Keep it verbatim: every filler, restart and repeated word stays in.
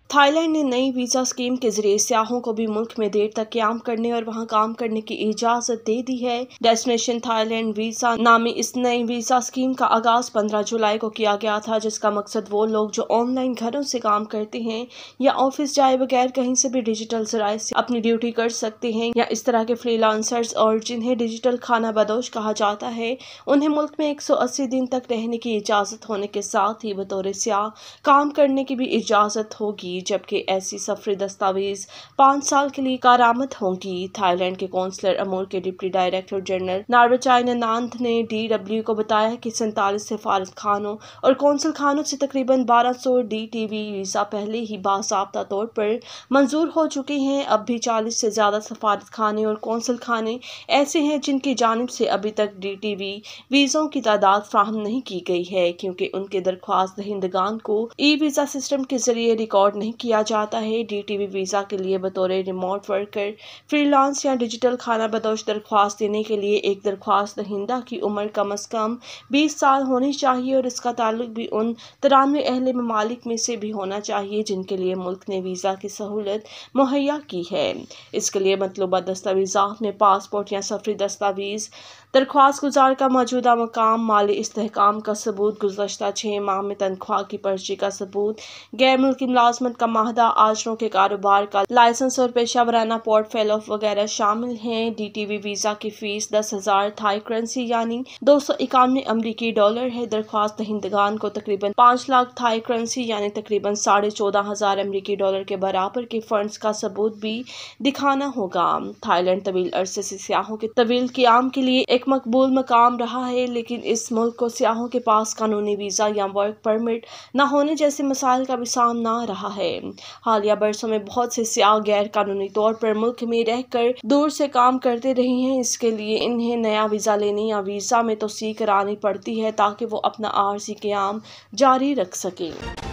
Thailand ने नई visa scheme के जरिए सियाहों को भी मुल्क में देर तक क्याम करने और वहां काम करने की इजाज़त दे दी है। डेस्टिनेशन थाईलैंड वीज़ा नामी इस नई वीज़ा स्कीम का आगाज पंद्रह जुलाई को किया गया था, जिसका मकसद वो लोग जो ऑनलाइन घरों से काम करते हैं या ऑफिस जाए बगैर कहीं से भी डिजिटल जराये से अपनी ड्यूटी कर सकते हैं या इस तरह के फ्रीलांसर्स और जिन्हें डिजिटल खाना बदोश कहा जाता है, उन्हें मुल्क में एक सौ अस्सी दिन तक रहने की इजाज़त होने के साथ ही बतौर सियाह काम करने की भी इजाज़त होगी, जबकि ऐसी सफरी दस्तावेज पाँच साल के लिए कारामद होंगी। थाईलैंड के कौंसलर अमूर के डिप्टी डायरेक्टर जनरल नार्वचाइनानांद ने डी डब्ल्यू को बताया कि सैंतालीस सफारत खानों और कौंसल खानों से तकरीबन बारह सौ डी टी वी वीज़ा पहले ही बाज़ाब्ता तौर पर मंजूर हो चुके हैं। अब भी चालीस से ज़्यादा सफारत खाने और कौंसल खाने ऐसे हैं जिनकी जानिब से अभी तक डी टी वी वीज़ों की तादाद फ्राहम नहीं की गई है, क्योंकि उनके दरख्वास्त दहिंदगान को ई वीज़ा सिस्टम के जरिए रिकॉर्ड नहीं किया जाता है। डी टी वी वीज़ा के लिए बतौर रिमोट वर्कर, फ्रीलांस या डिजिटल खाना बदोश दरख्वास्त देने के लिए एक दरख्वास्त दहिंदा की उम्र कम अज़ कम बीस साल होनी चाहिए और इसका ताल्लुक भी उन तिरानवे अहले ममालिक में से भी होना चाहिए जिनके लिए मुल्क ने वीज़ा की सहूलत मुहैया की है। इसके लिए मतलूबा दस्तावेज़ात में पासपोर्ट या सफरी दस्तावेज़, दरख्वास्त गुजार का मौजूदा मकाम, माली इस्तेहकाम का सबूत, गुज़श्ता छः माह में तनख्वाह की पर्ची का सबूत, गैर मुल्की मुलाजमत का माहदा, आजरों के कारोबार का लाइसेंस और पेशा वराना पोर्टफोलियो वगैरह शामिल हैं। डी टी वी वीज़ा की फीस दस हजार थाई करेंसी यानी दो सौ इक्यानवे अमरीकी डॉलर है। दरख्वास्त दहिंदगान को तकरीबन पाँच लाख थाई करेंसी यानी तकरीबन साढ़े चौदह हजार अमरीकी डॉलर के बराबर के फंड्स का सबूत भी दिखाना होगा। थाईलैंड तवील अरसे से सियाहों के तवील क़याम के लिए एक मकबूल मकाम रहा है, लेकिन इस मुल्क को सियाहों के पास कानूनी वीज़ा या वर्क परमिट न होने जैसे मसाइल का भी सामना रहा है। हालिया बरसों में बहुत से सियाह गैर कानूनी तौर पर मुल्क में रहकर दूर से काम करते रहे हैं। इसके लिए इन्हें नया वीज़ा लेने या वीज़ा में तोसी करानी पड़ती है ताकि वो अपना आर्जी क़याम जारी रख सकें।